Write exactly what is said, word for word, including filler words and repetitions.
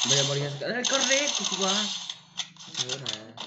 बढ़िया बढ़िया से अरे कर रे कुकुआ हो रहा है